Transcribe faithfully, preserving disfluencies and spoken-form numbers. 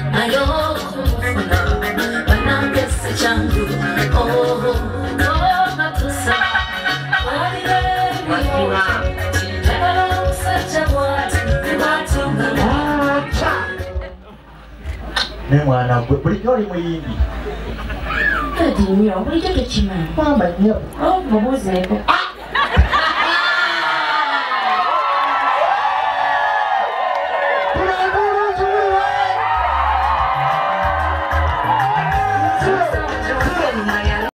ayo kumufuna banange si changu oh oh matusa ne mwana gwe bulijjo oli muyimbi kati nnyo bulijjo tekimanyi pamba nnyo mubuuzeeko